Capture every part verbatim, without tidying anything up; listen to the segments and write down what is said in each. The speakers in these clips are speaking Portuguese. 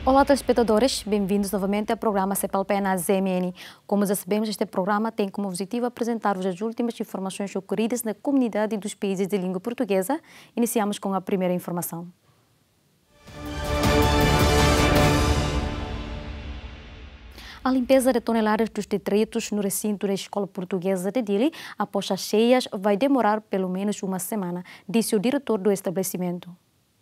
Olá, telespectadores, bem-vindos novamente ao programa CEPALPE na Z M N. Como já sabemos, este programa tem como objetivo apresentar-vos as últimas informações ocorridas na comunidade dos países de língua portuguesa. Iniciamos com a primeira informação. A limpeza de toneladas dos detritos no recinto da Escola Portuguesa de Dili, após as cheias, vai demorar pelo menos uma semana, disse o diretor do estabelecimento.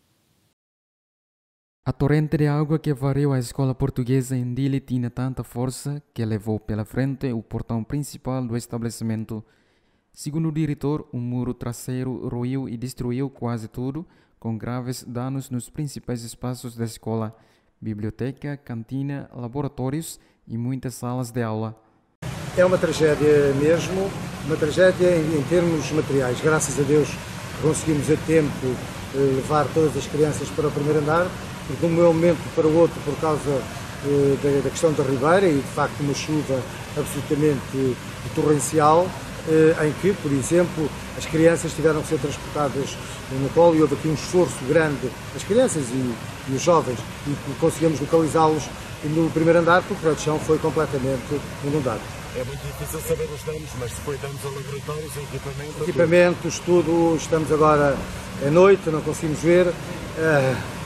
A torrente de água que varreu a escola portuguesa em Dili tinha tanta força que levou pela frente o portão principal do estabelecimento. Segundo o diretor, o muro traseiro ruiu e destruiu quase tudo, com graves danos nos principais espaços da escola: biblioteca, cantina, laboratórios e muitas salas de aula. É uma tragédia mesmo, uma tragédia em, em termos materiais. Graças a Deus conseguimos a tempo levar todas as crianças para o primeiro andar, porque de um momento para o outro, por causa eh, da, da questão da ribeira e de facto uma chuva absolutamente torrencial, eh, em que, por exemplo, as crianças tiveram que ser transportadas no colo e houve aqui um esforço grande, as crianças e, e os jovens, e conseguimos localizá-los no primeiro andar, porque o chão foi completamente inundado. É muito difícil saber os danos, mas se foi danos a laboratórios, equipamentos... Equipamentos, tudo, estamos agora à noite, não conseguimos ver. Uh,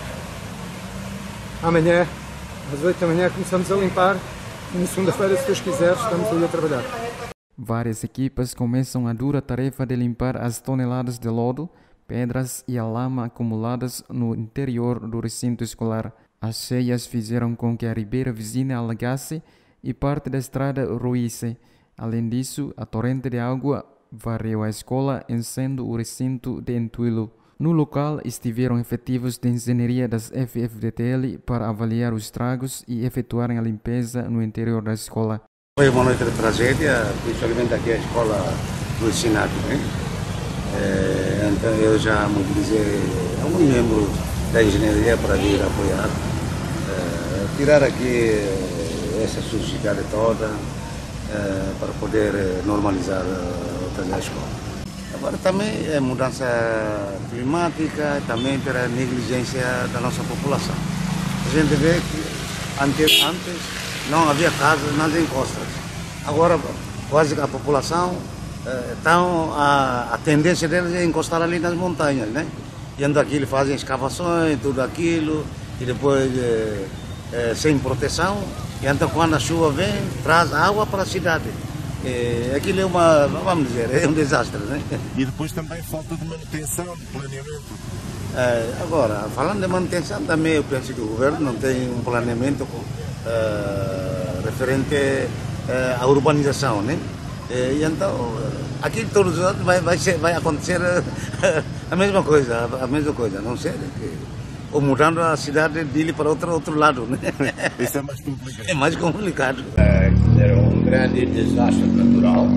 Amanhã, às oito da manhã, começamos a limpar e na segunda-feira, se Deus quiser, estamos aí a trabalhar. Várias equipas começam a dura tarefa de limpar as toneladas de lodo, pedras e a lama acumuladas no interior do recinto escolar. As cheias fizeram com que a ribeira vizinha alagasse e parte da estrada ruísse. Além disso, a torrente de água varreu a escola, enchendo o recinto de entulho. No local estiveram efetivos de engenharia das F F D T L para avaliar os estragos e efetuarem a limpeza no interior da escola. Foi uma noite de tragédia, principalmente aqui a escola do ensinato, né? É, então eu já mobilizei alguns membros da engenharia para vir apoiar, é, tirar aqui essa sujidade toda, é, para poder normalizar a escola. Agora também é mudança climática, também terá negligência da nossa população. A gente vê que antes, antes não havia casas nas encostas. Agora quase a população, então a, a tendência deles é encostar ali nas montanhas, né? E então aqui eles fazem escavações, tudo aquilo, e depois é, é, sem proteção. E então quando a chuva vem, traz água para a cidade. É, aquilo é uma, vamos dizer, é um desastre, né? E depois também falta de manutenção, de planeamento. É, agora, falando de manutenção, também eu penso que o governo não tem um planeamento uh, referente uh, à urbanização, né? E então, aqui todos os anos vai, vai, ser, vai acontecer a mesma coisa, a mesma coisa, não sei, ou mudando a cidade de Dili para outro, outro lado, né? Isso é mais complicado. É mais complicado. É, era um grande desastre natural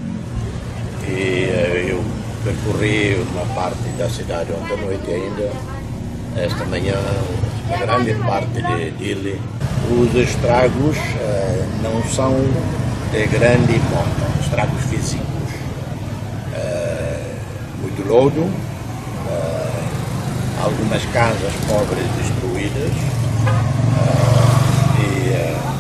e uh, eu percorri uma parte da cidade ontem à noite ainda, esta manhã, uma grande parte de Dili. Os estragos uh, não são de grande monta, estragos físicos. Uh, muito lodo, uh, algumas casas pobres destruídas uh, e uh,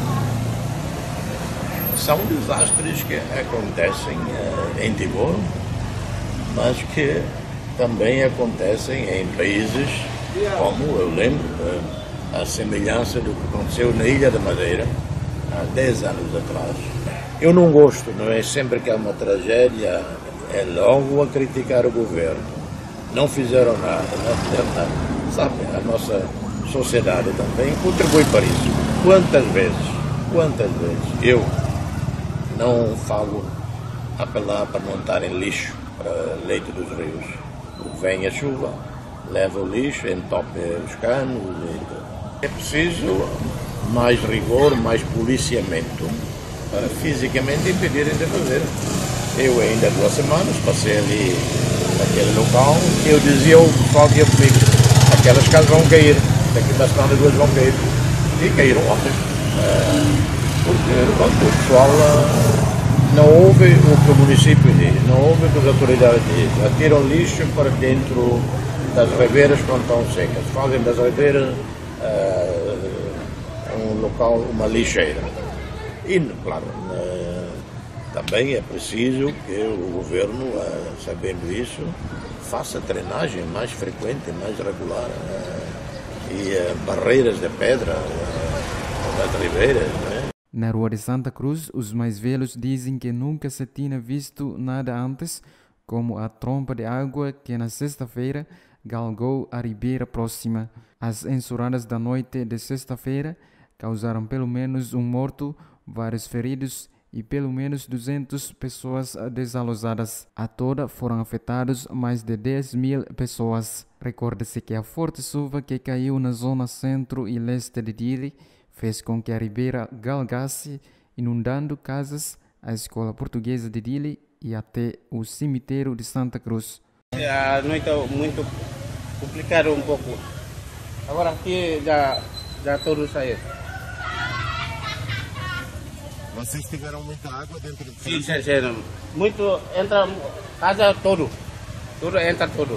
são desastres que acontecem uh, em Timor, mas que também acontecem em países como, eu lembro, uh, a semelhança do que aconteceu na Ilha da Madeira há dez anos atrás. Eu não gosto, não é? Sempre que há uma tragédia, é logo a criticar o governo. Não fizeram nada, não fizeram nada. Sabe, a nossa sociedade também contribui para isso. Quantas vezes, quantas vezes eu não falo apelar para não estarem lixo para leito dos rios. Vem a chuva, leva o lixo, entope os canos. É preciso mais rigor, mais policiamento para fisicamente impedirem de fazer. Eu ainda há duas semanas passei ali naquele local e eu dizia ao pessoal que ia comigo, aquelas casas vão cair, daqui da semana duas vão cair. E caíram ontem. Porque pronto, o pessoal não ouve o que o município diz, não ouve o que as autoridades dizem. Atiram lixo para dentro das ribeiras quando estão secas. Fazem das ribeiras uh, local uma lixeira. E, claro, também é preciso que o governo, sabendo isso, faça drenagem mais frequente, mais regular, e barreiras de pedra das ribeiras, né? Na rua de Santa Cruz, os mais velhos dizem que nunca se tinha visto nada antes, como a tromba de água que na sexta-feira galgou a ribeira próxima. As enxurradas da noite de sexta-feira causaram pelo menos um morto, vários feridos e pelo menos duzentas pessoas desalojadas. A toda foram afetadas mais de dez mil pessoas. Recorda-se que a forte chuva que caiu na zona centro e leste de Dili fez com que a ribeira galgasse, inundando casas, a escola portuguesa de Dili e até o cemitério de Santa Cruz. A noite é muito complicado um pouco. Agora aqui já, já todos saíram. Vocês tiveram muita água dentro de Sim, sim, sim. Muito, entra casa todo. Tudo entra todo.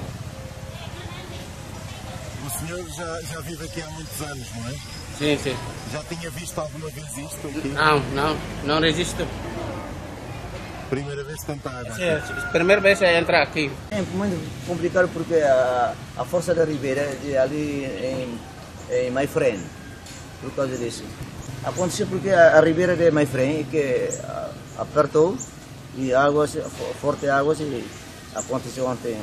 O senhor já, já vive aqui há muitos anos, não é? Sim, sim. Já tinha visto alguma vez isto aqui? Não, não, não resisto. Primeira vez que tanta água? Sim, primeira vez é entrar aqui. É muito complicado porque a, a força da ribeira é ali em, em Maifrén, por causa disso. Aconteceu porque a, a ribeira de Maifrén que a, apertou e águas, forte águas, e aconteceu ontem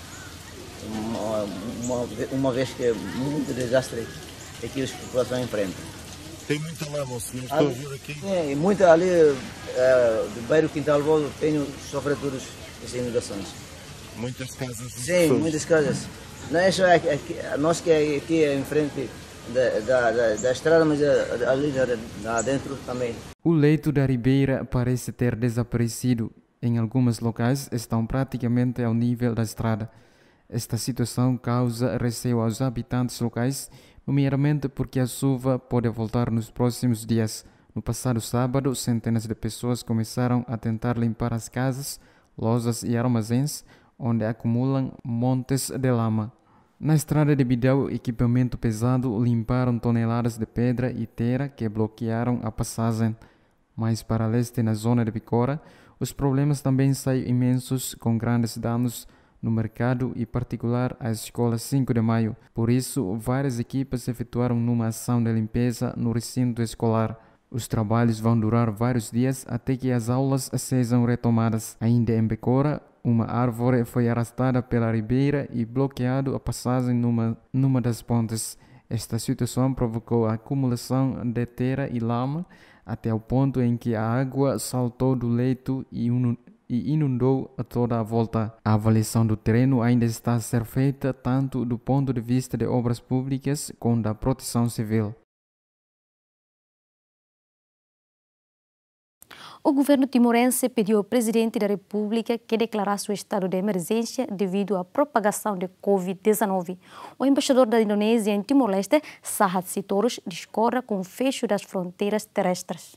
uma, uma, uma vez que é muito desastre aqui a população enfrenta. Tem muita lama, o senhor está a vir aqui? Sim, muita ali, é, do bairro Quintal Volvo, tenho sofrido todas as inundações. Muitas casas? Sim, pessoas. Muitas casas. Não é só aqui, aqui, nós que é aqui em frente da, da, da, da estrada, mas ali lá dentro também. O leito da ribeira parece ter desaparecido. Em alguns locais estão praticamente ao nível da estrada. Esta situação causa receio aos habitantes locais, nomeadamente porque a chuva pode voltar nos próximos dias. No passado sábado, centenas de pessoas começaram a tentar limpar as casas, lojas e armazéns, onde acumulam montes de lama. Na estrada de Bidão, equipamento pesado limparam toneladas de pedra e terra que bloquearam a passagem. Mais para leste, na zona de Bicora, os problemas também são imensos, com grandes danos no mercado e particular a escola cinco de maio. Por isso, várias equipas efetuaram numa ação de limpeza no recinto escolar. Os trabalhos vão durar vários dias até que as aulas sejam retomadas. Ainda em Becora, uma árvore foi arrastada pela ribeira e bloqueado a passagem numa, numa das pontes. Esta situação provocou a acumulação de terra e lama até o ponto em que a água saltou do leito e um e inundou a toda a volta. A avaliação do terreno ainda está a ser feita tanto do ponto de vista de obras públicas como da proteção civil. O governo timorense pediu ao presidente da República que declarasse o estado de emergência devido à propagação de covid dezenove. O embaixador da Indonésia em Timor-Leste, Sahat Sitorus, discorda com o fecho das fronteiras terrestres.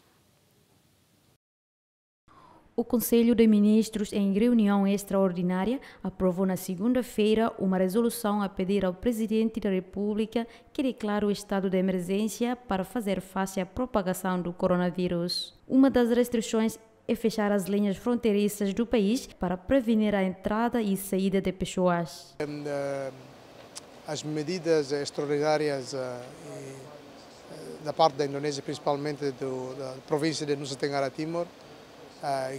O Conselho de Ministros, em reunião extraordinária, aprovou na segunda-feira uma resolução a pedir ao Presidente da República que declare o estado de emergência para fazer face à propagação do coronavírus. Uma das restrições é fechar as linhas fronteiriças do país para prevenir a entrada e saída de pessoas. As medidas extraordinárias da parte da Indonésia, principalmente do, da província de Nusa Tenggara Timur, Uh,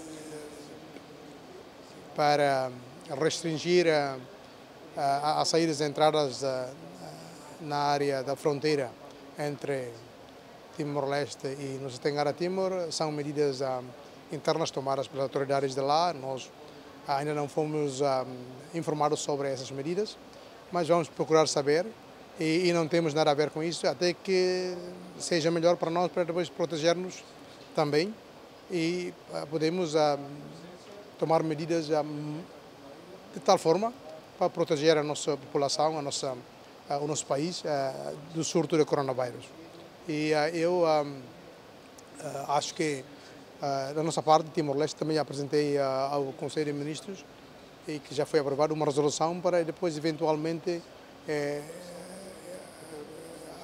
para restringir uh, uh, as saídas e entradas uh, na área da fronteira entre Timor-Leste e Nusa Tenggara Timur. São medidas uh, internas tomadas pelas autoridades de lá. Nós uh, ainda não fomos uh, informados sobre essas medidas, mas vamos procurar saber e, e não temos nada a ver com isso, até que seja melhor para nós, para depois proteger-nos também. E uh, podemos uh, tomar medidas uh, de tal forma para proteger a nossa população, a nossa, uh, o nosso país uh, do surto de coronavírus. E uh, eu uh, uh, acho que uh, da nossa parte, Timor-Leste, também apresentei uh, ao Conselho de Ministros e que já foi aprovada uma resolução para depois eventualmente eh,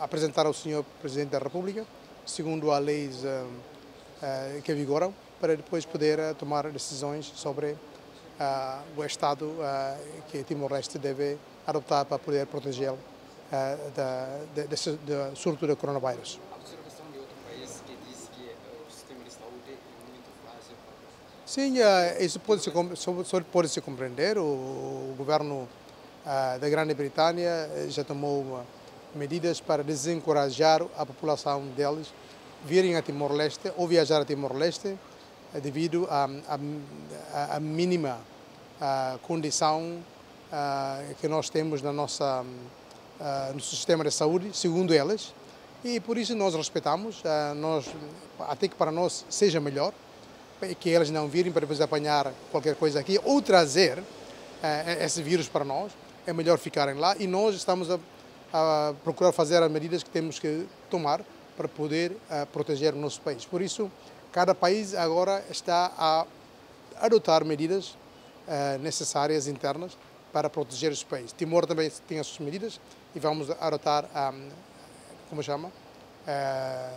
apresentar ao senhor Presidente da República, segundo as leis uh, uh, que vigoram, para depois poder uh, tomar decisões sobre uh, o estado uh, que Timor-Leste deve adotar para poder protegê-lo uh, da, da, desse, da surto do coronavírus. A observação de outro país que diz que uh, o sistema de saúde é muito frágil. Sim, uh, isso pode se, pode se compreender. O, o governo uh, da Grã-Bretanha já tomou uh, medidas para desencorajar a população deles virem a Timor-Leste ou viajar a Timor-Leste devido à a, a, a mínima a condição a, que nós temos na nossa, a, no sistema de saúde, segundo eles, e por isso nós respeitamos, a, nós, até que para nós seja melhor, que eles não virem para depois apanhar qualquer coisa aqui ou trazer a, esse vírus para nós, é melhor ficarem lá e nós estamos a, a procurar fazer as medidas que temos que tomar para poder a, proteger o nosso país. Por isso, cada país agora está a adotar medidas uh, necessárias internas para proteger os países. Timor também tem as suas medidas e vamos adotar, um, como chama, uh,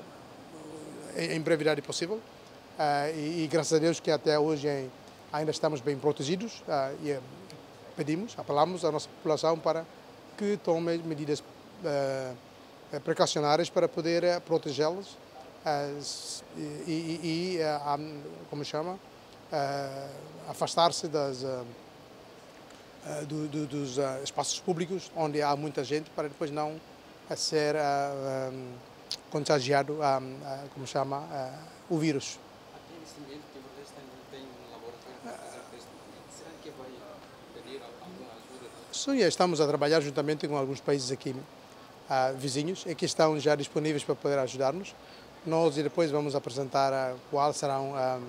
em brevidade possível. Uh, e, e graças a Deus que até hoje em, ainda estamos bem protegidos uh, e uh, pedimos, apelamos à nossa população para que tome medidas uh, precaucionárias para poder uh, protegê-los. As, e, e, e uh, como chama, uh, afastar-se das, uh, uh, do, do, dos uh, espaços públicos onde há muita gente para depois não uh, ser uh, um, contagiado, uh, uh, como chama, uh, o vírus. Aqui nesse momento, Timor-Leste não tem um laboratório para fazer teste. Será que vai pedir alguma ajuda? Sim, estamos a trabalhar juntamente com alguns países aqui uh, vizinhos e que estão já disponíveis para poder ajudar-nos. Nós e depois vamos apresentar uh, quais serão um, uh,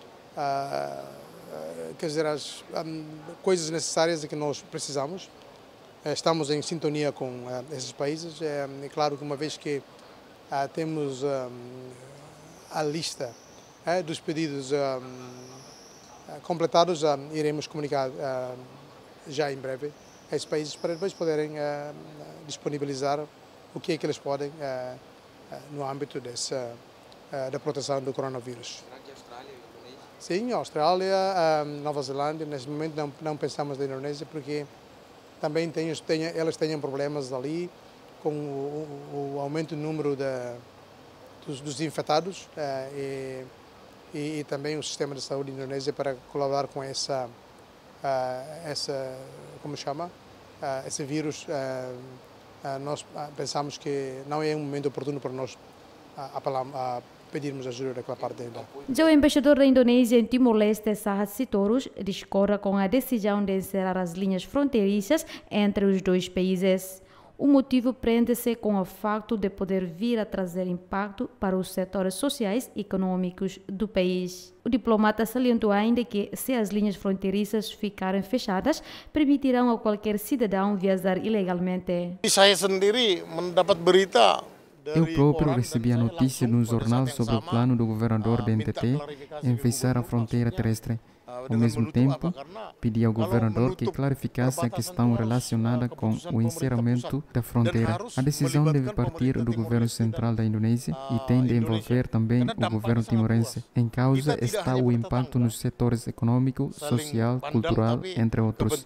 uh, quer dizer, as um, coisas necessárias que nós precisamos. Uh, estamos em sintonia com uh, esses países. É uh, claro que uma vez que uh, temos um, a lista uh, dos pedidos um, uh, completados, uh, iremos comunicar uh, já em breve a esses países para depois poderem uh, disponibilizar o que é que eles podem uh, no âmbito dessa, da proteção do coronavírus. Será que a Austrália e a Indonésia? Sim, a Austrália, Nova Zelândia, neste momento não, não pensamos na Indonésia porque também tem, tem, elas têm problemas ali com o, o, o aumento do número de, dos, dos infectados uh, e, e, e também o sistema de saúde da Indonésia para colaborar com essa, uh, essa como chama, uh, esse vírus. Uh, Uh, nós uh, pensamos que não é um momento oportuno para nós uh, apelar, uh, pedirmos ajuda daquela parte ainda. Já o embaixador da Indonésia em Timor-Leste, Sahat Sitorus, discorda com a decisão de encerrar as linhas fronteiriças entre os dois países. O motivo prende-se com o facto de poder vir a trazer impacto para os setores sociais e econômicos do país. O diplomata salientou ainda que, se as linhas fronteiriças ficarem fechadas, permitirão a qualquer cidadão viajar ilegalmente. Saya sendiri mendapat berita. Eu próprio recebi a notícia no jornal sobre o plano do governador da N T T em fechar a fronteira terrestre. Ao mesmo tempo, pedi ao governador que clarificasse a questão relacionada com o encerramento da fronteira. A decisão deve partir do governo central da Indonésia e tem de envolver também o governo timorense. Em causa está o impacto nos setores econômico, social, cultural, entre outros.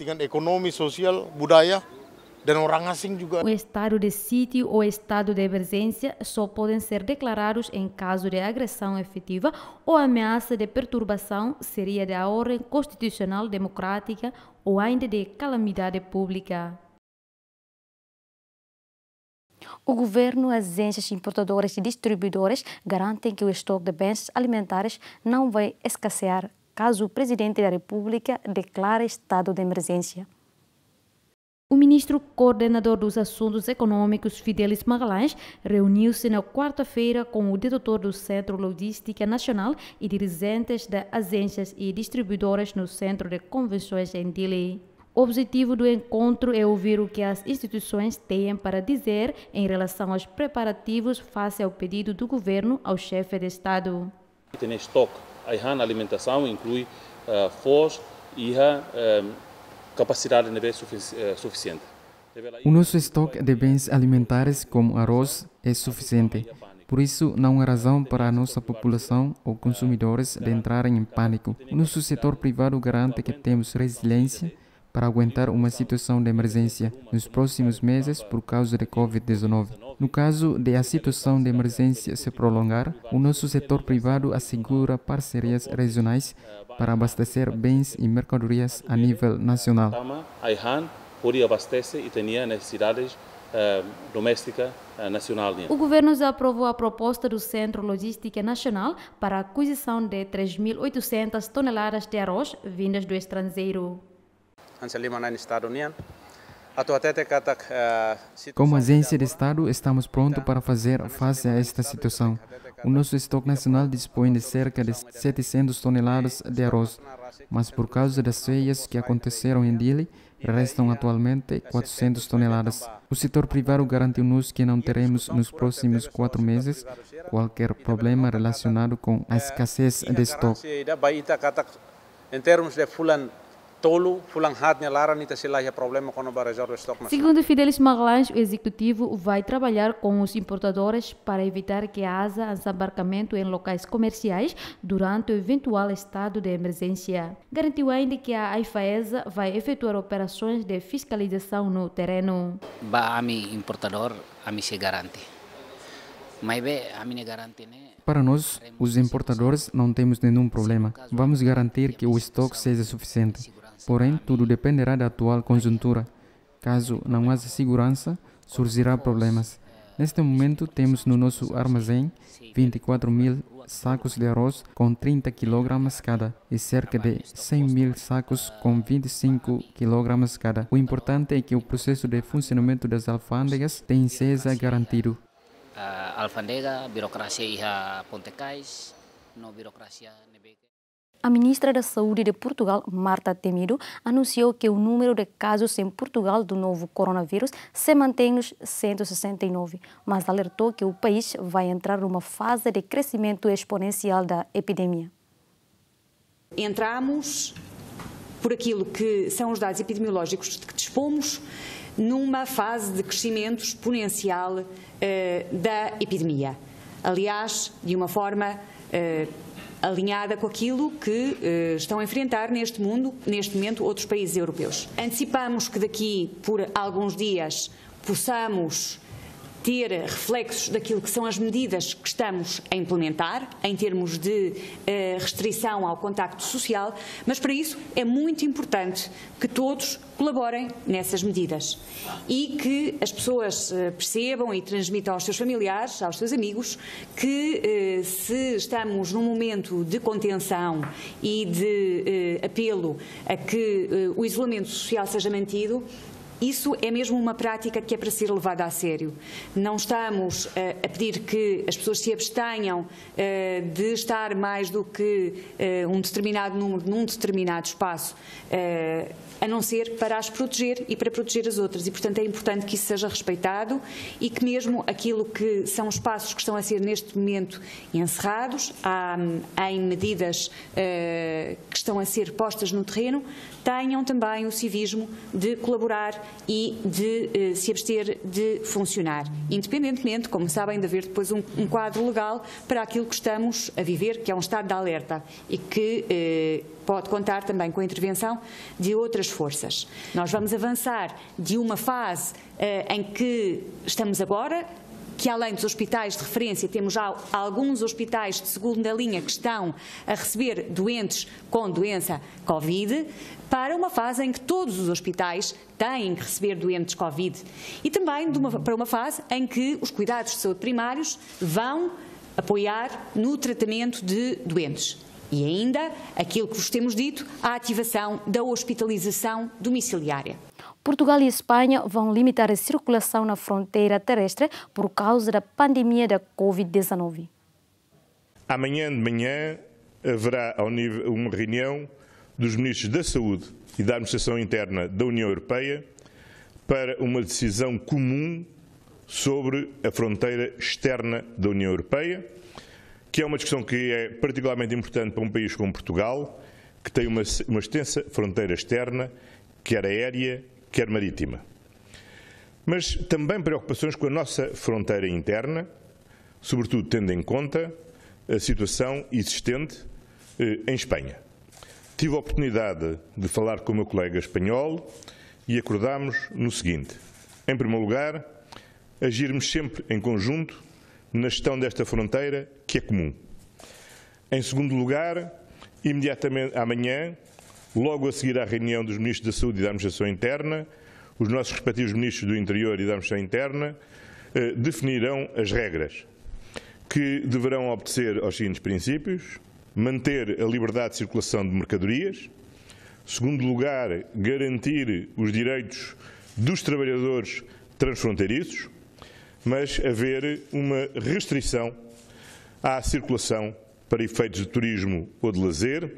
O estado de sítio ou estado de emergência só podem ser declarados em caso de agressão efetiva ou ameaça de perturbação seria da ordem constitucional democrática ou ainda de calamidade pública. O governo e as agências importadoras e distribuidoras garantem que o estoque de bens alimentares não vai escassear caso o presidente da República declare estado de emergência. O ministro coordenador dos assuntos econômicos, Fidelis Magalhães, reuniu-se na quarta-feira com o diretor do Centro Logística Nacional e dirigentes de agências e distribuidoras no Centro de Convenções em Dili. O objetivo do encontro é ouvir o que as instituições têm para dizer em relação aos preparativos face ao pedido do governo ao chefe de Estado. Tem estoque, a alimentação inclui uh, força e a uh, capacidade de nível sufici suficiente. O nosso estoque de bens alimentares, como arroz, é suficiente. Por isso, não há razão para a nossa população ou consumidores de entrarem em pânico. O nosso setor privado garante que temos resiliência para aguentar uma situação de emergência nos próximos meses por causa de covid dezenove. No caso de a situação de emergência se prolongar, o nosso setor privado assegura parcerias regionais para abastecer bens e mercadorias a nível nacional. A IHAN podia abastecer e tinha necessidades uh, domésticas uh, nacional. O governo já aprovou a proposta do Centro Logística Nacional para a aquisição de três mil e oitocentas toneladas de arroz vindas do estrangeiro. Como agência de Estado, estamos prontos para fazer face a esta situação. O nosso estoque nacional dispõe de cerca de setecentas toneladas de arroz, mas por causa das cheias que aconteceram em Dili, restam atualmente quatrocentas toneladas. O setor privado garantiu-nos que não teremos nos próximos quatro meses qualquer problema relacionado com a escassez de estoque. Em termos de fulan tolo, fulan hatnya lara nita sila problema com o reserva de estoque. Segundo Fidelis Magalhães, o executivo vai trabalhar com os importadores para evitar que haja desembarcamento em locais comerciais durante o eventual estado de emergência. Garantiu ainda que a AIFAESA vai efetuar operações de fiscalização no terreno. Ba ami importador, ami se garante. Mas be ami ne garante ne. Para nós, os importadores, não temos nenhum problema. Vamos garantir que o estoque seja suficiente. Porém, tudo dependerá da atual conjuntura. Caso não haja segurança, surgirá problemas. Neste momento, temos no nosso armazém vinte e quatro mil sacos de arroz com trinta quilogramas cada e cerca de cem mil sacos com vinte e cinco quilogramas cada. O importante é que o processo de funcionamento das alfândegas tem seja garantido. Uh, alfândega, burocracia e a Pontecais, não burocracia. A ministra da Saúde de Portugal, Marta Temido, anunciou que o número de casos em Portugal do novo coronavírus se mantém nos cento e sessenta e nove, mas alertou que o país vai entrar numa fase de crescimento exponencial da epidemia. Entramos, por aquilo que são os dados epidemiológicos de que dispomos, numa fase de crescimento exponencial eh, da epidemia. Aliás, de uma forma eh, alinhada com aquilo que eh, estão a enfrentar neste mundo, neste momento, outros países europeus. Antecipamos que daqui por alguns dias possamos ter reflexos daquilo que são as medidas que estamos a implementar, em termos de eh, restrição ao contacto social, mas para isso é muito importante que todos colaborem nessas medidas e que as pessoas eh, percebam e transmitam aos seus familiares, aos seus amigos, que eh, se estamos num momento de contenção e de eh, apelo a que eh, o isolamento social seja mantido, isso é mesmo uma prática que é para ser levada a sério. Não estamos uh, a pedir que as pessoas se abstenham uh, de estar mais do que uh, um determinado número num determinado espaço, uh, a não ser para as proteger e para proteger as outras. E, portanto, é importante que isso seja respeitado e que mesmo aquilo que são espaços que estão a ser neste momento encerrados, há, em medidas uh, que estão a ser postas no terreno, tenham também o civismo de colaborar e de eh, se abster de funcionar, independentemente, como sabem, de haver depois um, um quadro legal para aquilo que estamos a viver, que é um estado de alerta e que eh, pode contar também com a intervenção de outras forças. Nós vamos avançar de uma fase eh, em que estamos agora, que além dos hospitais de referência, temos já alguns hospitais de segunda linha que estão a receber doentes com doença Covid, para uma fase em que todos os hospitais têm que receber doentes Covid e também de uma, para uma fase em que os cuidados de saúde primários vão apoiar no tratamento de doentes. E ainda, aquilo que vos temos dito, a ativação da hospitalização domiciliária. Portugal e Espanha vão limitar a circulação na fronteira terrestre por causa da pandemia da covid dezenove. Amanhã de manhã haverá ao nível, uma reunião dos ministros da Saúde e da Administração Interna da União Europeia para uma decisão comum sobre a fronteira externa da União Europeia, que é uma discussão que é particularmente importante para um país como Portugal, que tem uma, uma extensa fronteira externa, quer aérea, quer marítima. mas também preocupações com a nossa fronteira interna, sobretudo tendo em conta a situação existente eh, em Espanha. Tive a oportunidade de falar com o meu colega espanhol e acordámos no seguinte: em primeiro lugar, agirmos sempre em conjunto na gestão desta fronteira que é comum. Em segundo lugar, imediatamente amanhã, logo a seguir à reunião dos Ministros da Saúde e da Administração Interna, os nossos respectivos Ministros do Interior e da Administração Interna eh, definirão as regras que deverão obedecer aos seguintes princípios: manter a liberdade de circulação de mercadorias, segundo lugar, garantir os direitos dos trabalhadores transfronteiriços, mas haver uma restrição à circulação para efeitos de turismo ou de lazer,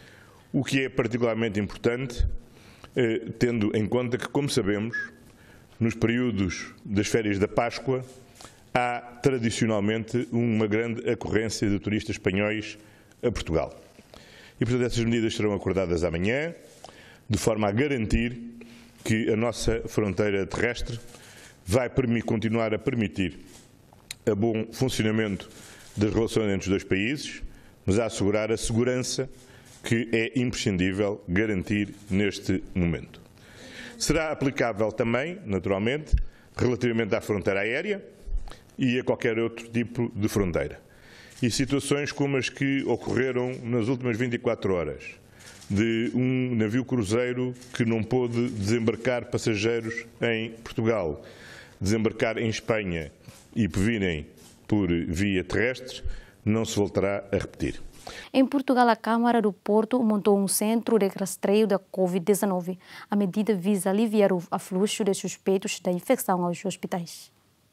o que é particularmente importante, eh, tendo em conta que, como sabemos, nos períodos das férias da Páscoa, há tradicionalmente uma grande ocorrência de turistas espanhóis a Portugal. E, portanto, essas medidas serão acordadas amanhã, de forma a garantir que a nossa fronteira terrestre vai continuar a permitir a bom funcionamento das relações entre os dois países, mas a assegurar a segurança que é imprescindível garantir neste momento. Será aplicável também, naturalmente, relativamente à fronteira aérea e a qualquer outro tipo de fronteira. E situações como as que ocorreram nas últimas vinte e quatro horas, de um navio cruzeiro que não pôde desembarcar passageiros em Portugal, desembarcar em Espanha e virem por via terrestre, não se voltará a repetir. Em Portugal, a Câmara do Porto montou um centro de rastreio da Covid dezenove. A medida visa aliviar o afluxo de suspeitos da infecção aos hospitais.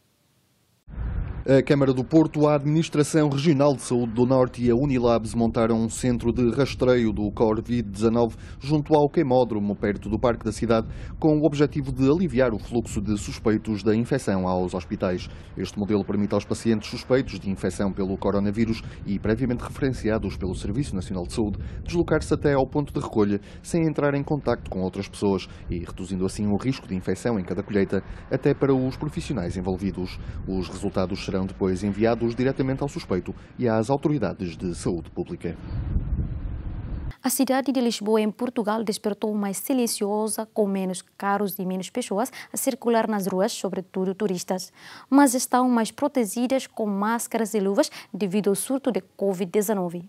A Câmara do Porto, a Administração Regional de Saúde do Norte e a Unilabs montaram um centro de rastreio do Covid dezenove junto ao queimódromo, perto do Parque da Cidade, com o objetivo de aliviar o fluxo de suspeitos da infecção aos hospitais. Este modelo permite aos pacientes suspeitos de infecção pelo coronavírus e previamente referenciados pelo Serviço Nacional de Saúde deslocar-se até ao ponto de recolha sem entrar em contacto com outras pessoas e reduzindo assim o risco de infecção em cada colheita, até para os profissionais envolvidos. Os resultados serão serão depois enviados diretamente ao suspeito e às autoridades de saúde pública. A cidade de Lisboa, em Portugal, despertou mais silenciosa, com menos carros e menos pessoas a circular nas ruas, sobretudo turistas. Mas estão mais protegidas com máscaras e luvas devido ao surto de Covid dezenove.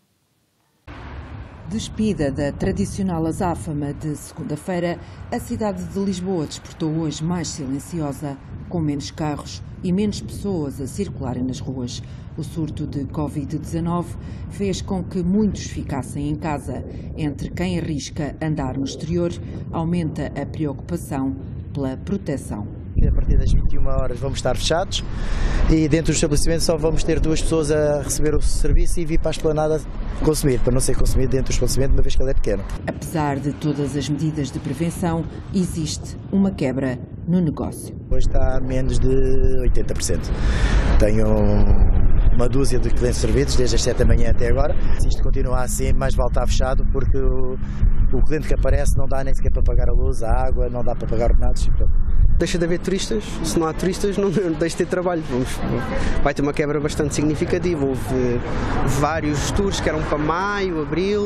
Despida da tradicional azáfama de segunda-feira, a cidade de Lisboa despertou hoje mais silenciosa, com menos carros e menos pessoas a circularem nas ruas. O surto de Covid dezenove fez com que muitos ficassem em casa. Entre quem arrisca andar no exterior, aumenta a preocupação pela proteção. A partir das vinte e uma horas vamos estar fechados e dentro do estabelecimento só vamos ter duas pessoas a receber o serviço e vir para a esplanada consumir, para não ser consumido dentro do estabelecimento, uma vez que ele é pequeno. Apesar de todas as medidas de prevenção, existe uma quebra no negócio. Hoje está a menos de oitenta por cento. Tenho uma dúzia de clientes servidos desde as sete da manhã até agora. Se isto continuar assim, mais vale estar fechado, porque o, o cliente que aparece não dá nem sequer para pagar a luz, a água, não dá para pagar ordenados. Deixa de haver turistas, se não há turistas não deixa de ter trabalho. Vamos, vai ter uma quebra bastante significativa. Houve vários tours que eram para maio, abril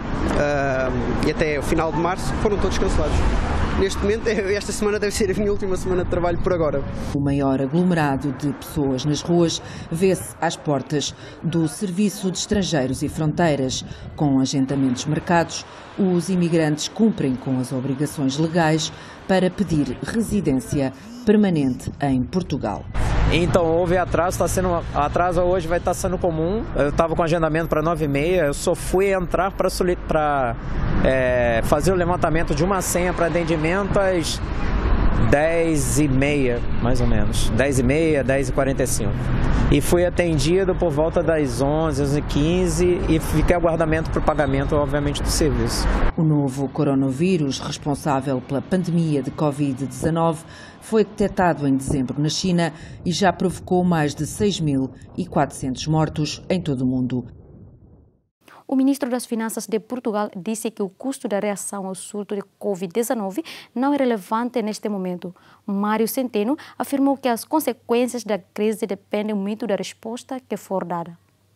uh, e até o final de março, foram todos cancelados. Neste momento, esta semana deve ser a minha última semana de trabalho por agora. O maior aglomerado de pessoas nas ruas vê-se às portas do Serviço de Estrangeiros e Fronteiras. Com agendamentos marcados, os imigrantes cumprem com as obrigações legais para pedir residência permanente em Portugal. Então houve atraso, está sendo atraso hoje vai estar sendo comum. Eu estava com agendamento para nove e meia, eu só fui entrar para é, fazer o levantamento de uma senha para atendimento às dez e meia, mais ou menos, dez e meia, dez e quarenta e cinco. E fui atendido por volta das onze, onze e quinze e fiquei aguardamento para o pagamento, obviamente, do serviço. O novo coronavírus, responsável pela pandemia de Covid dezenove, foi detectado em dezembro na China e já provocou mais de seis mil e quatrocentos mortos em todo o mundo. O ministro das Finanças de Portugal disse que o custo da reação ao surto de covid dezenove não é relevante neste momento. Mário Centeno afirmou que as consequências da crise dependem muito da resposta que for dada.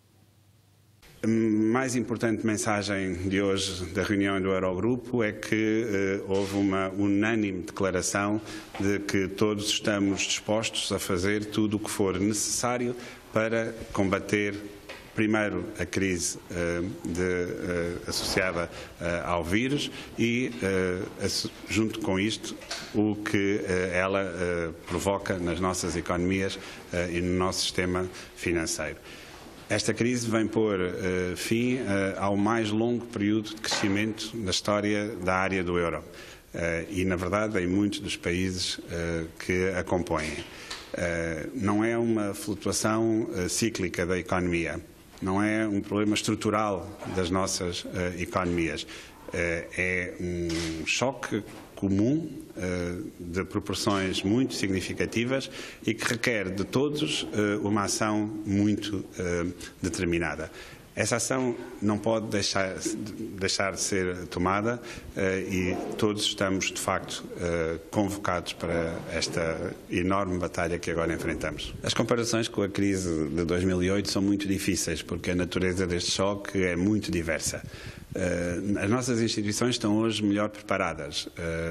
A mais importante mensagem de hoje da reunião do Eurogrupo é que eh, houve uma unânime declaração de que todos estamos dispostos a fazer tudo o que for necessário para combater, primeiro, a crise eh, de, eh, associada eh, ao vírus e, eh, junto com isto, o que eh, ela eh, provoca nas nossas economias eh, e no nosso sistema financeiro. Esta crise vem pôr uh, fim uh, ao mais longo período de crescimento na história da área do euro uh, e, na verdade, em muitos dos países uh, que a compõem. Uh, não é uma flutuação uh, cíclica da economia, não é um problema estrutural das nossas uh, economias. Uh, é um choque comum, de proporções muito significativas e que requer de todos uma ação muito determinada. Essa ação não pode deixar, deixar de ser tomada e todos estamos, de facto, convocados para esta enorme batalha que agora enfrentamos. As comparações com a crise de dois mil e oito são muito difíceis porque a natureza deste choque é muito diversa. As nossas instituições estão hoje melhor preparadas.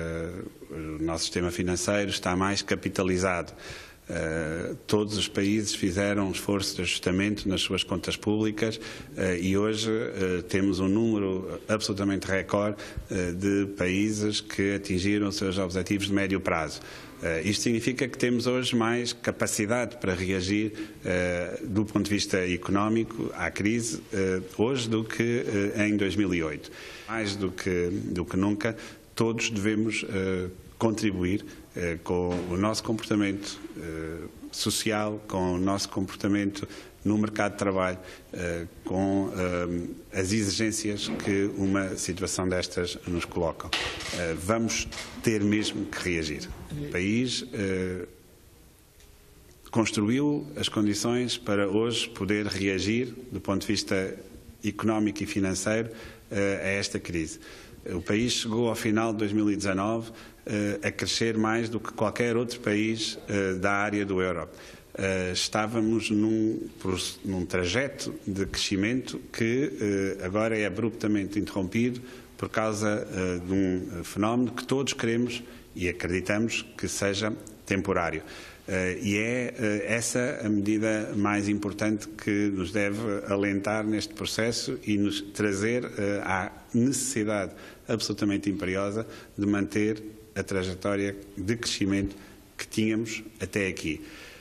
O nosso sistema financeiro está mais capitalizado. Uh, todos os países fizeram um esforço de ajustamento nas suas contas públicas uh, e hoje uh, temos um número absolutamente recorde uh, de países que atingiram os seus objetivos de médio prazo. Uh, isto significa que temos hoje mais capacidade para reagir uh, do ponto de vista económico à crise uh, hoje do que uh, em dois mil e oito. Mais do que, do que nunca, todos devemos uh, contribuir uh, com o nosso comportamento uh, social, com o nosso comportamento no mercado de trabalho, uh, com uh, as exigências que uma situação destas nos coloca. Uh, vamos ter mesmo que reagir. O país uh, construiu as condições para hoje poder reagir, do ponto de vista económico e financeiro, uh, a esta crise. O país chegou ao final de dois mil e dezanove uh, a crescer mais do que qualquer outro país uh, da área do euro. Uh, estávamos num, num trajeto de crescimento que uh, agora é abruptamente interrompido por causa uh, de um fenómeno que todos queremos e acreditamos que seja temporário. Uh, e é uh, essa a medida mais importante que nos deve alentar neste processo e nos trazer uh, à necessidade absolutamente imperiosa de manter a trajetória de crescimento que tínhamos até aqui.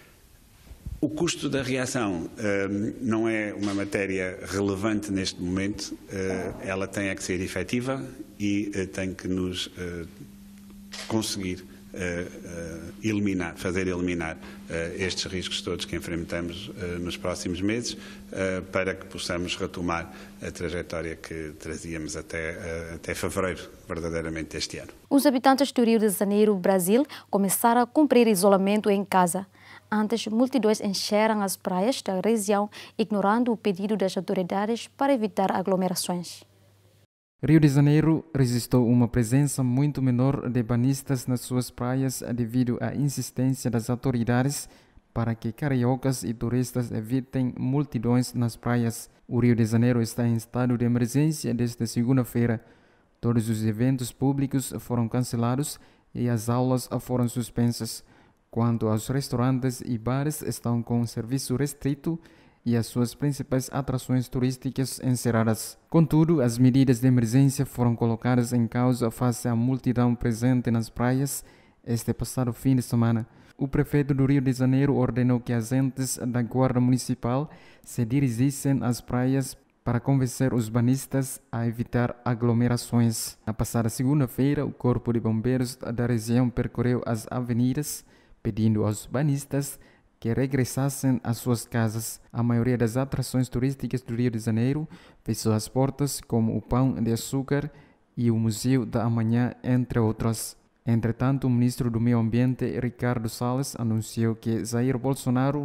O custo da reação uh, não é uma matéria relevante neste momento, uh, ela tem a que ser efetiva e uh, tem que nos uh, conseguir Uh, uh, eliminar, fazer eliminar uh, estes riscos todos que enfrentamos uh, nos próximos meses uh, para que possamos retomar a trajetória que trazíamos até, uh, até fevereiro, verdadeiramente, deste ano. Os habitantes do Rio de Janeiro, Brasil, começaram a cumprir isolamento em casa. Antes, multidões encheram as praias da região, ignorando o pedido das autoridades para evitar aglomerações. Rio de Janeiro registrou uma presença muito menor de banhistas nas suas praias devido à insistência das autoridades para que cariocas e turistas evitem multidões nas praias. O Rio de Janeiro está em estado de emergência desde segunda-feira. Todos os eventos públicos foram cancelados e as aulas foram suspensas. Quanto aos restaurantes e bares, estão com serviço restrito e as suas principais atrações turísticas encerradas. Contudo, as medidas de emergência foram colocadas em causa face à multidão presente nas praias este passado fim de semana. O prefeito do Rio de Janeiro ordenou que agentes da Guarda Municipal se dirigissem às praias para convencer os banhistas a evitar aglomerações. Na passada segunda-feira, o Corpo de Bombeiros da região percorreu as avenidas pedindo aos banhistas que regressassem às suas casas. A maioria das atrações turísticas do Rio de Janeiro fechou as portas, como o Pão de Açúcar e o Museu da Amanhã, entre outras. Entretanto, o ministro do Meio Ambiente, Ricardo Salles, anunciou que Jair Bolsonaro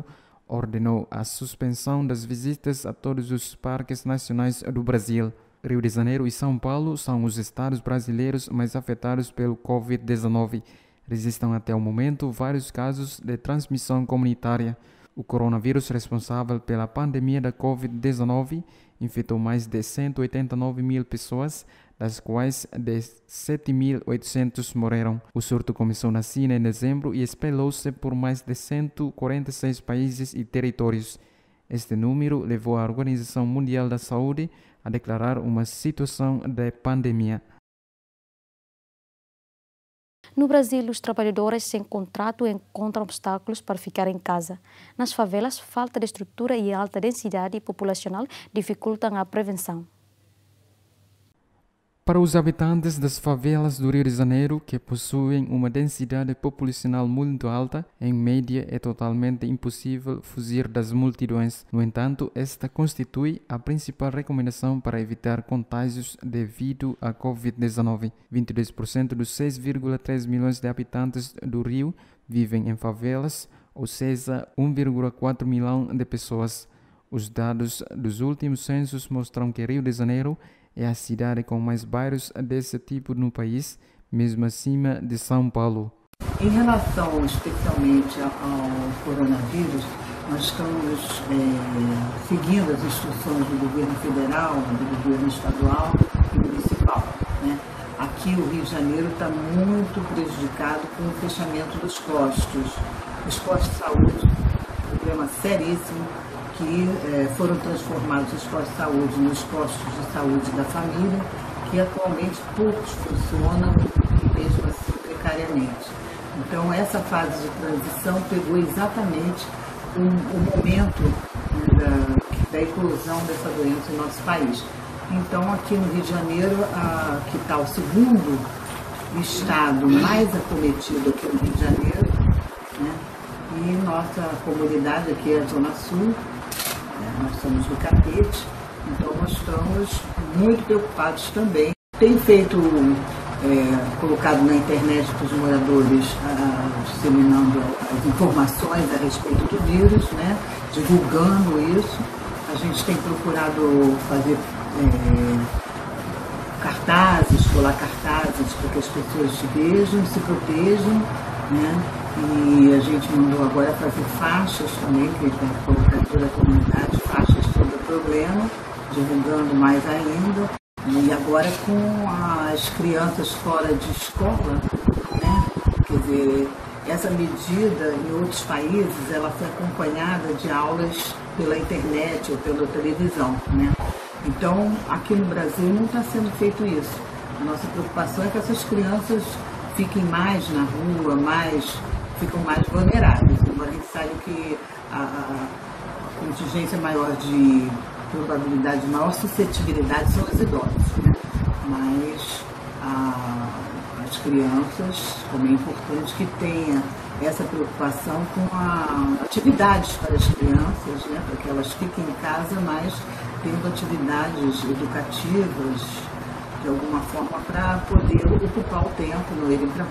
ordenou a suspensão das visitas a todos os parques nacionais do Brasil. Rio de Janeiro e São Paulo são os estados brasileiros mais afetados pelo covid dezenove. Registram até o momento vários casos de transmissão comunitária. O coronavírus responsável pela pandemia da covid dezenove infectou mais de cento e oitenta e nove mil pessoas, das quais sete mil e oitocentos morreram. O surto começou na China em dezembro e espalhou-se por mais de cento e quarenta e seis países e territórios. Este número levou a Organização Mundial da Saúde a declarar uma situação de pandemia. No Brasil, os trabalhadores sem contrato encontram obstáculos para ficar em casa. Nas favelas, falta de estrutura e alta densidade populacional dificultam a prevenção. Para os habitantes das favelas do Rio de Janeiro, que possuem uma densidade populacional muito alta, em média é totalmente impossível fugir das multidões. No entanto, esta constitui a principal recomendação para evitar contágios devido à covid dezenove. vinte e dois por cento dos seis vírgula três milhões de habitantes do Rio vivem em favelas, ou seja, um vírgula quatro milhão de pessoas. Os dados dos últimos censos mostram que Rio de Janeiro é a cidade com mais bairros desse tipo no país, mesmo acima de São Paulo. Em relação especialmente ao coronavírus, nós estamos é, seguindo as instruções do governo federal, do governo estadual e municipal, né? Aqui o Rio de Janeiro está muito prejudicado com o fechamento dos postos. Os postos de saúde, um problema seríssimo, que eh, foram transformados os postos de saúde nos postos de saúde da família, que atualmente poucos funcionam e mesmo assim precariamente. Então essa fase de transição pegou exatamente o, o momento, né, da, da eclosão dessa doença em nosso país. Então aqui no Rio de Janeiro, a, que está o segundo estado mais acometido aqui no Rio de Janeiro, né, e nossa comunidade aqui é a Zona Sul. Nós somos do Catete, então nós estamos muito preocupados também. Tem feito, é, colocado na internet para os moradores, a, disseminando as informações a respeito do vírus, né, divulgando isso. A gente tem procurado fazer é, cartazes, colar cartazes para que as pessoas se vejam, se protejam, né? E a gente mandou agora fazer faixas também, que a gente vai colocar em toda a comunidade, faixas sobre o problema, divulgando mais ainda. E agora com as crianças fora de escola, né? Quer dizer, essa medida em outros países, ela foi acompanhada de aulas pela internet ou pela televisão, né? Então, aqui no Brasil não está sendo feito isso. A nossa preocupação é que essas crianças fiquem mais na rua, mais... ficam mais vulneráveis. Agora a gente sabe que a, a contingência maior de probabilidade, maior suscetibilidade são os idosos, né? Mas a, as crianças, como é importante que tenha essa preocupação com a, atividades para as crianças, né? Para que elas fiquem em casa, mas tendo atividades educativas, de alguma forma, para poder ocupar o tempo, não irem para.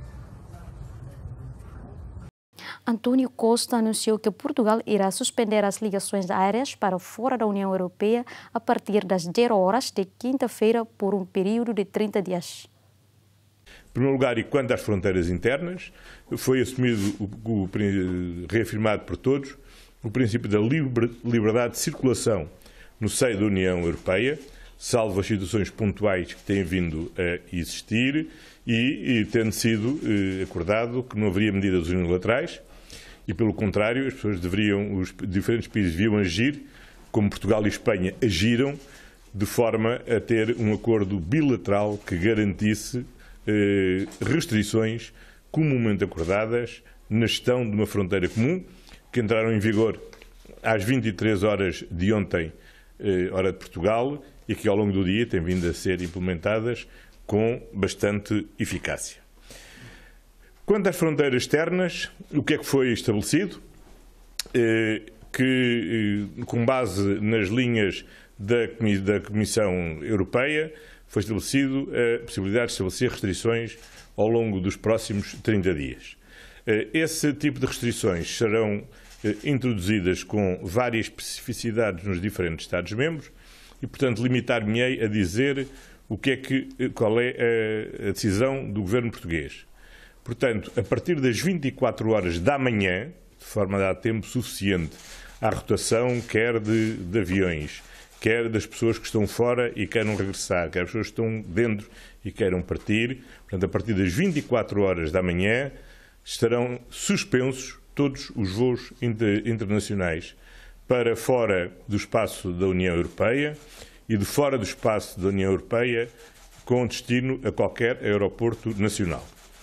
Antônio Costa anunciou que Portugal irá suspender as ligações aéreas para fora da União Europeia a partir das zero horas de quinta-feira por um período de trinta dias. Em primeiro lugar, e quanto às fronteiras internas, foi assumido, o, o, reafirmado por todos, o princípio da liber, liberdade de circulação no seio da União Europeia, salvo as situações pontuais que têm vindo a existir e, e tendo sido eh, acordado que não haveria medidas unilaterais e, pelo contrário, as pessoas deveriam, os diferentes países deviam agir como Portugal e Espanha agiram, de forma a ter um acordo bilateral que garantisse eh, restrições comumente acordadas na gestão de uma fronteira comum, que entraram em vigor às vinte e três horas de ontem, eh, hora de Portugal, e que ao longo do dia têm vindo a ser implementadas com bastante eficácia. Quanto às fronteiras externas, o que é que foi estabelecido? Eh, que, eh, com base nas linhas da, da Comissão Europeia, foi estabelecido a possibilidade de estabelecer restrições ao longo dos próximos trinta dias. Eh, esse tipo de restrições serão introduzidas com várias especificidades nos diferentes Estados-membros e, portanto, limitar-me-ei a dizer o que é que, qual é a decisão do governo português. Portanto, a partir das vinte e quatro horas da manhã, de forma a dar tempo suficiente à rotação, quer de, de aviões, quer das pessoas que estão fora e queiram regressar, quer das pessoas que estão dentro e queiram partir, portanto, a partir das vinte e quatro horas da manhã estarão suspensos todos os voos inter, internacionais para fora do espaço da União Europeia e de fora do espaço da União Europeia com destino a qualquer aeroporto nacional.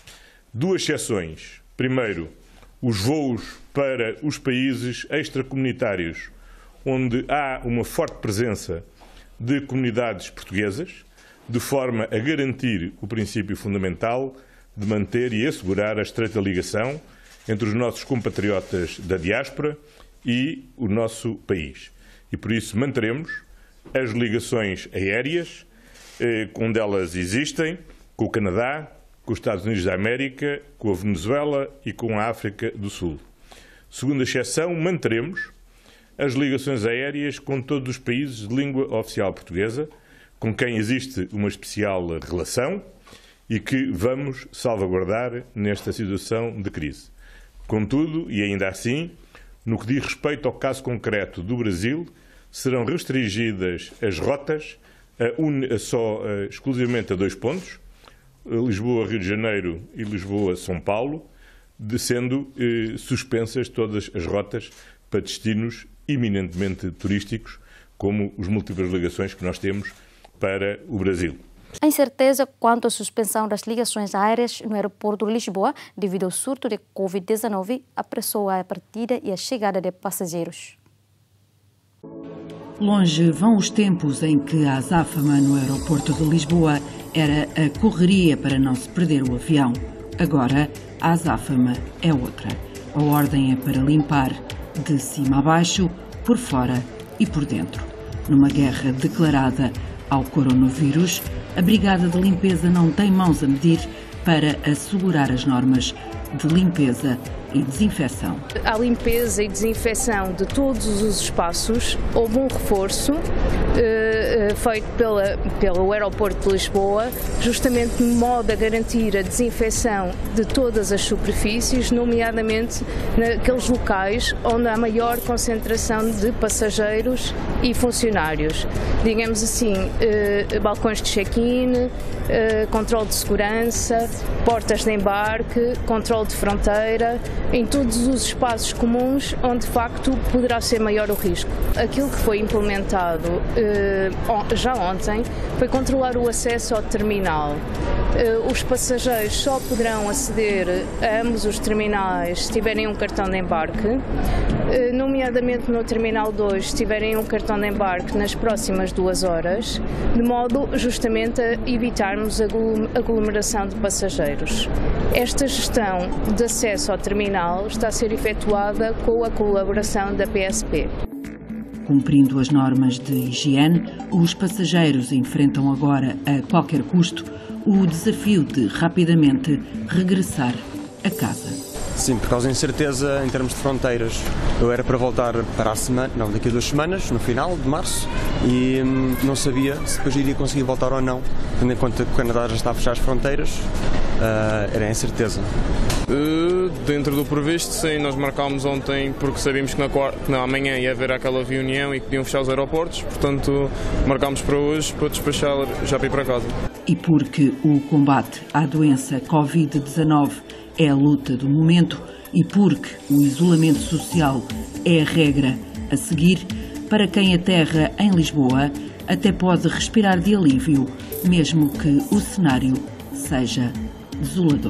Duas exceções. Primeiro, os voos para os países extracomunitários, onde há uma forte presença de comunidades portuguesas, de forma a garantir o princípio fundamental de manter e assegurar a estreita ligação entre os nossos compatriotas da diáspora e o nosso país. E por isso manteremos as ligações aéreas, eh, onde elas existem, com o Canadá, com os Estados Unidos da América, com a Venezuela e com a África do Sul. Segunda exceção, manteremos as ligações aéreas com todos os países de língua oficial portuguesa, com quem existe uma especial relação e que vamos salvaguardar nesta situação de crise. Contudo, e ainda assim, no que diz respeito ao caso concreto do Brasil, serão restringidas as rotas a un, a só, a, exclusivamente a dois pontos, Lisboa-Rio de Janeiro e Lisboa-São Paulo, de sendo eh, suspensas todas as rotas para destinos eminentemente turísticos, como as múltiplas ligações que nós temos para o Brasil. A incerteza quanto à suspensão das ligações aéreas no aeroporto de Lisboa devido ao surto de Covid dezenove apressou a partida e a chegada de passageiros. Longe vão os tempos em que a azáfama no aeroporto de Lisboa era a correria para não se perder o avião. Agora, a azáfama é outra. A ordem é para limpar de cima a baixo, por fora e por dentro. Numa guerra declarada ao coronavírus, a Brigada de Limpeza não tem mãos a medir para assegurar as normas de limpeza e desinfecção. À limpeza e desinfecção de todos os espaços, houve um reforço eh, feito pela, pelo aeroporto de Lisboa, justamente de modo a garantir a desinfecção de todas as superfícies, nomeadamente naqueles locais onde há maior concentração de passageiros e funcionários. Digamos assim, eh, balcões de check-in, eh, controle de segurança, portas de embarque, controle de fronteira, em todos os espaços comuns onde de facto poderá ser maior o risco. Aquilo que foi implementado eh, já ontem foi controlar o acesso ao terminal. Eh, os passageiros só poderão aceder a ambos os terminais se tiverem um cartão de embarque, eh, nomeadamente no terminal dois se tiverem um cartão de embarque nas próximas duas horas, de modo justamente a evitarmos a aglomeração de passageiros. Esta gestão de acesso ao terminal está a ser efetuada com a colaboração da P S P. Cumprindo as normas de higiene, os passageiros enfrentam agora, a qualquer custo, o desafio de rapidamente regressar a casa. Sim, por causa da incerteza em termos de fronteiras. Eu era para voltar para a semana, não, daqui a duas semanas, no final de março, e hum, não sabia se depois iria conseguir voltar ou não, tendo em conta que o Canadá já está a fechar as fronteiras, uh, era a incerteza. Uh, dentro do previsto, sim, nós marcámos ontem porque sabíamos que na, que na manhã ia haver aquela reunião e que podiam fechar os aeroportos, portanto marcámos para hoje para despachar já para ir para casa. E porque o combate à doença Covid dezenove é a luta do momento e porque o isolamento social é a regra a seguir, para quem aterra em Lisboa até pode respirar de alívio, mesmo que o cenário seja desolador.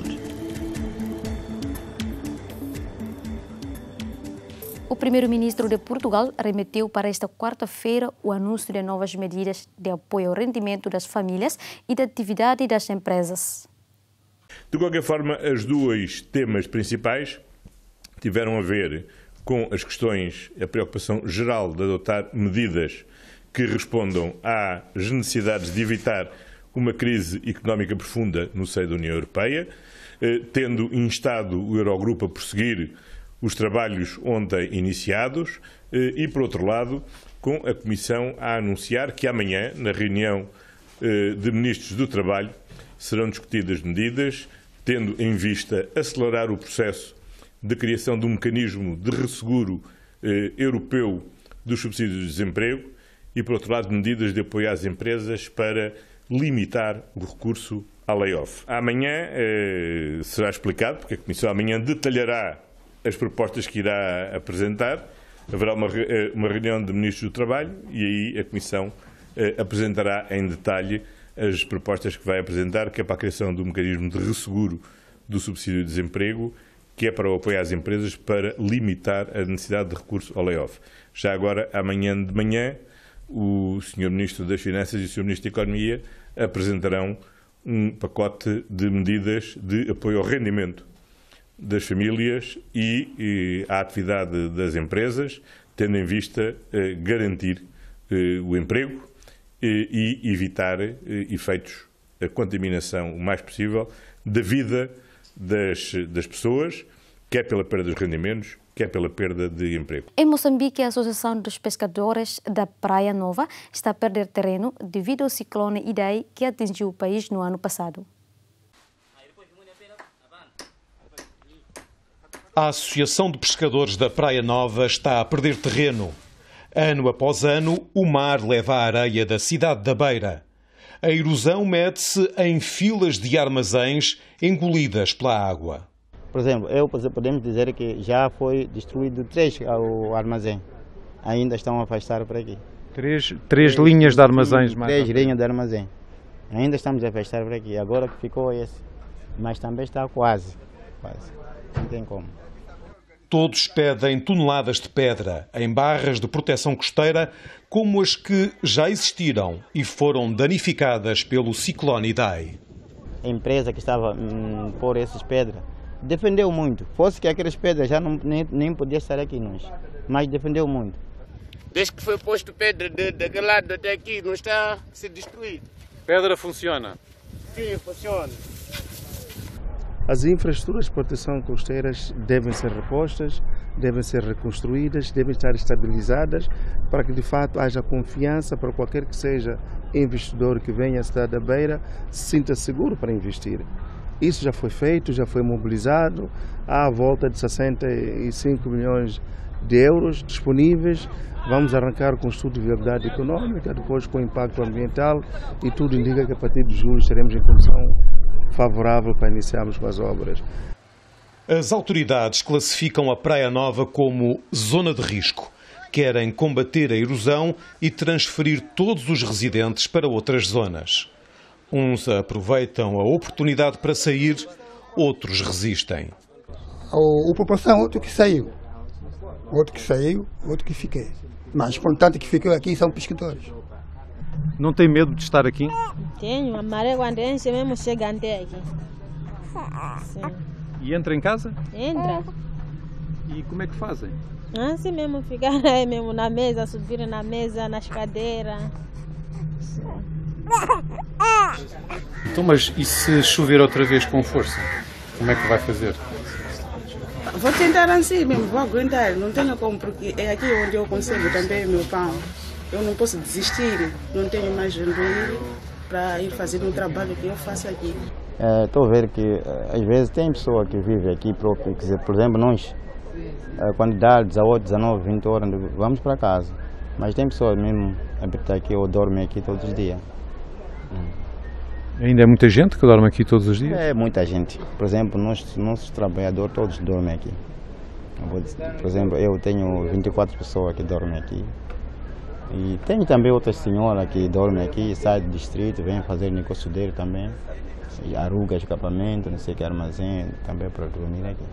O primeiro-ministro de Portugal remeteu para esta quarta-feira o anúncio de novas medidas de apoio ao rendimento das famílias e da atividade das empresas. De qualquer forma, os dois temas principais tiveram a ver com as questões, a preocupação geral de adotar medidas que respondam às necessidades de evitar uma crise económica profunda no seio da União Europeia, tendo instado o Eurogrupo a prosseguir os trabalhos ontem iniciados e, por outro lado, com a Comissão a anunciar que amanhã, na reunião de Ministros do Trabalho, serão discutidas medidas, tendo em vista acelerar o processo de criação de um mecanismo de resseguro europeu dos subsídios de desemprego e, por outro lado, medidas de apoio às empresas para limitar o recurso à layoff. Amanhã eh, será explicado, porque a Comissão amanhã detalhará as propostas que irá apresentar. Haverá uma, uma reunião de Ministros do Trabalho e aí a Comissão eh, apresentará em detalhe as propostas que vai apresentar, que é para a criação do mecanismo de resseguro do subsídio de desemprego, que é para o apoio às empresas para limitar a necessidade de recurso ao layoff. Já agora, amanhã de manhã, o senhor Ministro das Finanças e o senhor Ministro da Economia apresentarão um pacote de medidas de apoio ao rendimento das famílias e, e à atividade das empresas, tendo em vista eh, garantir eh, o emprego eh, e evitar eh, efeitos, a contaminação o mais possível da vida das, das pessoas, quer pela perda dos rendimentos, quer pela perda de emprego. Em Moçambique, a Associação dos Pescadores da Praia Nova está a perder terreno devido ao ciclone Idai que atingiu o país no ano passado. A Associação de Pescadores da Praia Nova está a perder terreno. Ano após ano, o mar leva a areia da cidade da Beira. A erosão mede-se em filas de armazéns engolidas pela água. Por exemplo, eu podemos dizer que já foi destruído três o armazém. Ainda estão a afastar por aqui. Três, três, três linhas de armazéns. Três, três linhas de armazém. Ainda estamos a afastar por aqui. Agora que ficou esse. Mas também está quase. Quase. Não tem como. Todos pedem toneladas de pedra em barras de proteção costeira, como as que já existiram e foram danificadas pelo ciclone Idai. A empresa que estava hum, por essas pedras defendeu muito. Fosse que aquelas pedras já não, nem, nem podia estar aqui nós, mas defendeu muito. Desde que foi posto pedra de, daquele lado até aqui, não está a ser destruído. Pedra funciona? Sim, funciona. As infraestruturas de proteção costeiras devem ser repostas, devem ser reconstruídas, devem estar estabilizadas para que de fato haja confiança para qualquer que seja investidor que venha à cidade da Beira se sinta seguro para investir. Isso já foi feito, já foi mobilizado, há a volta de sessenta e cinco milhões de euros disponíveis. Vamos arrancar com o estudo de viabilidade econômica, depois com o impacto ambiental e tudo indica que a partir de julho estaremos em condição favorável para iniciarmos com as obras. As autoridades classificam a Praia Nova como zona de risco. Querem combater a erosão e transferir todos os residentes para outras zonas. Uns aproveitam a oportunidade para sair, outros resistem. A população, outro que saiu, outro que saiu, outro que fiquei. Mas, portanto, que ficou aqui são pescadores. Não tem medo de estar aqui? Tenho, a maré quando enche mesmo chega até aqui. Sim. E entra em casa? Entra. E como é que fazem? Assim mesmo, ficar aí mesmo na mesa, subir na mesa, nas cadeiras. Sim. Então, mas e se chover outra vez com força? Como é que vai fazer? Vou tentar assim mesmo, vou aguentar, não tenho como, porque é aqui onde eu consigo também meu pão. Eu não posso desistir, não tenho mais onde ir para ir fazer um trabalho que eu faço aqui. Estou é, a ver que às vezes tem pessoa que vive aqui próprio, quer dizer, por exemplo, nós, quando dá dezoito, dezenove, vinte horas, vamos para casa. Mas tem pessoas mesmo que habitam aqui ou dormem aqui todos os dias. Ainda é muita gente que dorme aqui todos os dias? É muita gente. Por exemplo, nós, nossos trabalhadores todos dormem aqui. Por exemplo, eu tenho vinte e quatro pessoas que dormem aqui. E tem também outras senhoras que dormem aqui, saem do distrito, vêm fazer negócio dele também. E aluga escapamento, não sei o que, armazém, também para dormir aqui.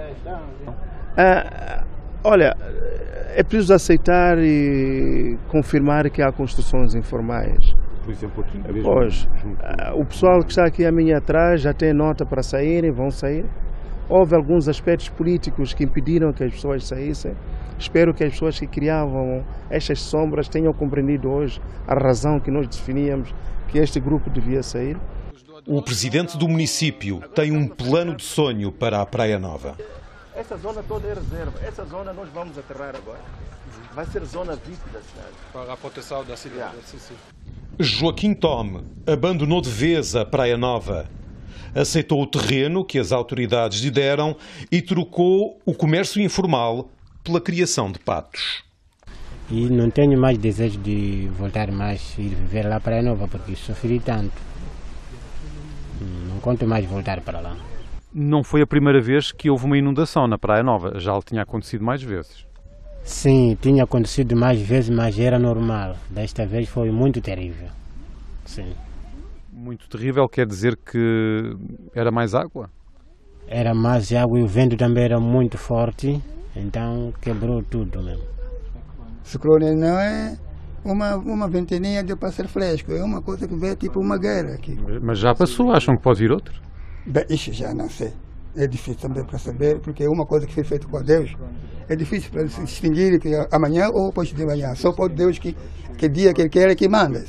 Ah, olha, é preciso aceitar e confirmar que há construções informais. Por exemplo, aqui? Pois, o pessoal que está aqui a mim atrás já tem nota para saírem, vão sair. Houve alguns aspectos políticos que impediram que as pessoas saíssem. Espero que as pessoas que criavam estas sombras tenham compreendido hoje a razão que nós definíamos que este grupo devia sair. O presidente do município tem um plano de sonho para a Praia Nova. Essa zona toda é reserva. Essa zona nós vamos aterrar agora. Vai ser zona V I P da cidade. Para a proteção da cidade. Yeah. Sim, sim. Joaquim Tome abandonou de vez a Praia Nova. Aceitou o terreno que as autoridades lhe deram e trocou o comércio informal pela criação de patos. E não tenho mais desejo de voltar mais e viver lá para Praia Nova, porque sofri tanto. Não conto mais voltar para lá. Não foi a primeira vez que houve uma inundação na Praia Nova, já lhe tinha acontecido mais vezes. Sim, tinha acontecido mais vezes, mas era normal. Desta vez foi muito terrível. Sim. Muito terrível quer dizer que era mais água? Era mais água e o vento também era muito forte, então quebrou tudo mesmo. Ciclone não é uma, uma ventania de passar fresco, é uma coisa que vem tipo uma guerra aqui. Mas já passou, acham que pode vir outro? Bem, isso já não sei. É difícil também para saber, porque é uma coisa que foi feita com Deus. É difícil para se distinguir que amanhã ou depois de manhã. Só pode Deus que, que dia que Ele quer é que manda.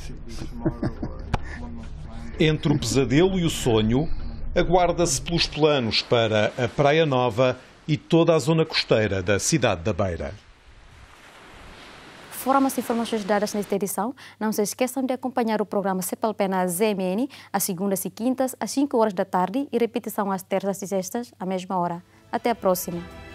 Entre o pesadelo e o sonho, aguarda-se pelos planos para a Praia Nova e toda a zona costeira da cidade da Beira. Foram as informações dadas nesta edição. Não se esqueçam de acompanhar o programa Cepalpé na Z M N, às segundas e quintas, às cinco horas da tarde e repetição às terças e sextas, à mesma hora. Até a próxima.